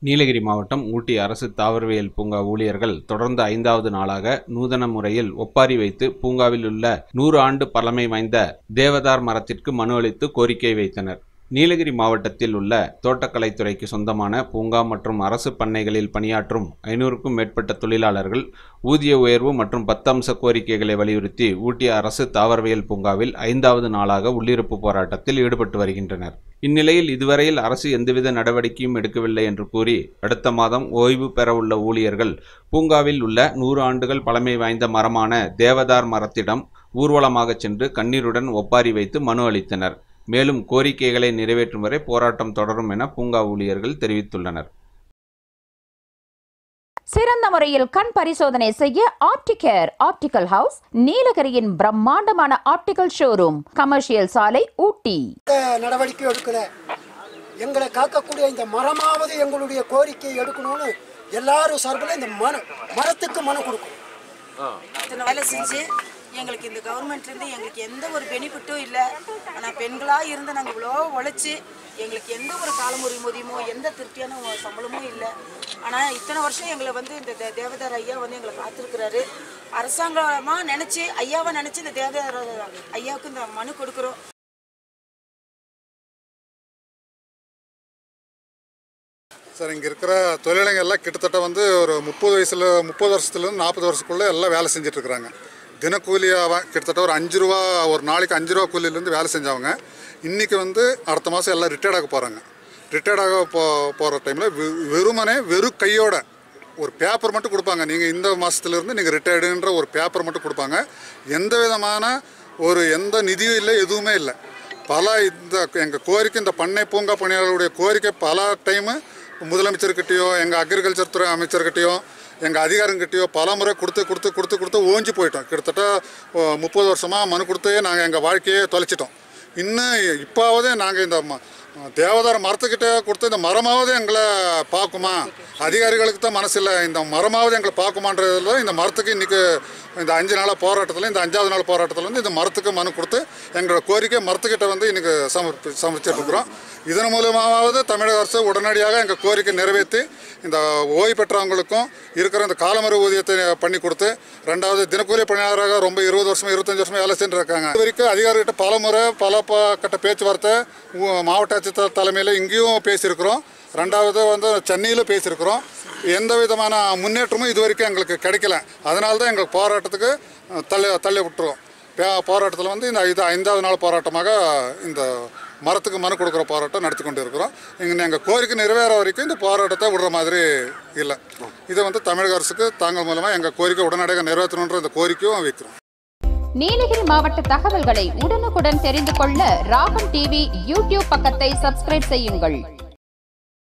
நீலகிரி மாவட்டம் ஊட்டி அரசு தாவரவியல் பூங்கா ஊழியர்கள் தொடர்ந்து 5வது நாளாக நூதன முறையில் ஒப்பாரி வைத்து பூங்காவில் உள்ள 100 ஆண்டு பழமை வாய்ந்த தேவதார் மரத்திற்கு மனு அளித்து கோரிக்கை வைத்தனர். நீலகிரி மாவட்டத்தில் உள்ள தோட்டக்கலைத்துறைக்கு சொந்தமான பூங்கா மற்றும் அரசு பண்ணைகளில் பணியாற்றும் 500க்கும் மேற்பட்ட தொழிலாளர்கள் ஊதிய உயர்வு மற்றும் 10 அம்ச கோரிக்கைகளை வலியுறுத்தி ஊட்டி அரசு தாவரவியல் பூங்காவில் 5வது நாளாக உள்ளிருப்பு போராட்டத்தில் ஈடுபட்டு வருகின்றனர். இந்நிலையில் இதுவரையில் அரசு எந்தவித நடவடிக்கையும் எடுக்கவில்லை என்று கூறி அடுத்த மாதம் ஓய்வு பெறவுள்ள ஊழியர்கள் பூங்காவில் உள்ள 100 ஆண்டுகள் பழமை வாய்ந்த மரமான தேவதார் மரத்திடம் ஊர்வலமாக சென்று கண்ணீருடன் ஒப்பாரி வைத்து மனு அளித்தனர். மேலும் கோரிக்கைகளை நிறைவேற்றும் வரை போராட்டம் தொடரும் என பூங்கா ஊழியர்கள் தெரிவித்துள்ளனர். சிறந்த முறையில் கண் பரிசோதனை செய்ய ஆப்டிகேர் ஆப்டிகல் ஹவுஸ் நீலகிரியின் பிரம்மாண்டமான ஆப்டிகல் ஷோரூம், கமர்ஷியல் சாலை, ஊட்டி. நடவடிக்கை எடுக்கல, எங்களை காக்கக்கூடிய இந்த மரமாவது எங்களுடைய கோரிக்கையை எடுக்கணும்னு எல்லாரும் சார்பில் இந்த மரத்துக்கு மனு கொடுக்கும். வேலை செஞ்சு எங்களுக்கு இந்த கவர்மெண்ட்லேருந்து எங்களுக்கு எந்த ஒரு பெனிஃபிட்டும் இல்லை. ஆனால் பெண்களாக இருந்து நாங்கள் இவ்வளோ உழைச்சி எங்களுக்கு எந்த ஒரு காலமுறைமோ எந்த திருப்தியான சம்பளமும் இல்லை. ஆனால் இத்தனை வருஷம் எங்களை இந்த தேவதார் ஐயா எங்களை காத்திருக்கிறாரு. அரசாங்கமாக நினச்சி ஐயாவை நினச்சி இந்த தேவதார் ஐயாவுக்கு இந்த மனு கொடுக்குறோம். சார், இங்கே இருக்கிற தொழிலாளர்கள் எல்லாம் கிட்டத்தட்ட ஒரு 30 வருஷத்துலேருந்து 40 வருஷத்துக்குள்ளே எல்லாம் வேலை செஞ்சிட்ருக்குறாங்க. தினக்கூலியாக கிட்டத்தட்ட ஒரு 5 ரூபா, ஒரு நாளைக்கு 5 ரூபா கூலியிலேருந்து வேலை செஞ்சவங்க இன்றைக்கி அடுத்த மாதம் எல்லாம் ரிட்டையர்டாக போகிறாங்க. ரிட்டையர்டாக போகிற டைமில் வெறும் கையோட ஒரு பேப்பர் மட்டும் கொடுப்பாங்க. நீங்கள் இந்த மாதத்துலேருந்து நீங்கள் ரிட்டையர்டுன்ற ஒரு பேப்பர் மட்டும் கொடுப்பாங்க. எந்த விதமான எந்த நிதியும் இல்லை, எதுவுமே இல்லை. எங்கள் கோரிக்கை, இந்த பண்ணை பூங்கா பணியாளர்களுடைய கோரிக்கை பல டைமு முதலமைச்சர்கிட்டையோ எங்கள் அக்ரிகல்ச்சர் துறை அமைச்சர்கிட்டையோ எங்கள் அதிகாரிகிட்டையோ பல முறை கொடுத்து ஓஞ்சி போயிட்டோம். கிட்டத்தட்ட 30 வருஷமாக மனு கொடுத்தே நாங்கள் எங்கள் வாழ்க்கையே தொலைச்சிட்டோம். இன்னும் இப்போவாவது நாங்கள் இந்த தேவதார மரத்துக்கிட்ட கொடுத்து இந்த மரமாவது எங்களை பார்க்குமா, அதிகாரிகளுக்கு தான் மனசு இல்லை, இந்த மரமாவது எங்களை பார்க்குமான்றதில் இந்த மரத்துக்கு இன்றைக்கி இந்த 5 நாள் போராட்டத்தில், இந்த 5வது நாள் போராட்டத்தில் இந்த மரத்துக்கு மனு கொடுத்து எங்களோட கோரிக்கை மரத்துக்கிட்ட இன்றைக்கி சமைச்சிட்ருக்குறோம். இதன் மூலமாவது தமிழக அரசு உடனடியாக எங்கள் கோரிக்கை நிறைவேற்றி இந்த ஓய்வு பெற்றவங்களுக்கும் இருக்கிற இந்த காலமுறை ஊதியத்தை பண்ணி கொடுத்து, 2வது தினக்கூலி பணியாளராக ரொம்ப 20 வருஷமாக 25 வருஷமாக வேலை செஞ்சுருக்காங்க. இது வரைக்கும் அதிகாரிகிட்ட பல முறை கட்ட பேச்சுவார்த்தை மாவட்ட ஆட்சித்தலைவர் தலைமையில் இங்கேயும் பேசியிருக்கிறோம். 2வது சென்னையிலும் பேசியிருக்கிறோம். எந்த விதமான முன்னேற்றமும் இது வரைக்கும் எங்களுக்கு கிடைக்கல. அதனால தான் எங்கள் போராட்டத்துக்கு தள்ளி விட்டுருவோம். போராட்டத்தில் இந்த 5வது நாள் போராட்டமாக இந்த மரத்துக்கு மனு கொடுக்குற போராட்டம் நடத்தி கொண்டு இருக்கிறோம். எங்கள் கோரிக்கை நிறைவேற வரைக்கும் இந்த போராட்டத்தை விடுற மாதிரி இல்லை. இதை தமிழக அரசுக்கு தாங்கள் மூலமாக எங்கள் கோரிக்கை உடனடியாக நிறைவேற்றணுன்ற இந்த கோரிக்கையும் வைக்கிறோம். நீலகிரி மாவட்ட தகவல்களை உடனுக்குடன் தெரிந்து கொள்ள ராகம் டிவி யூடியூப் பக்கத்தை சப்ஸ்கிரைப் செய்யுங்கள்.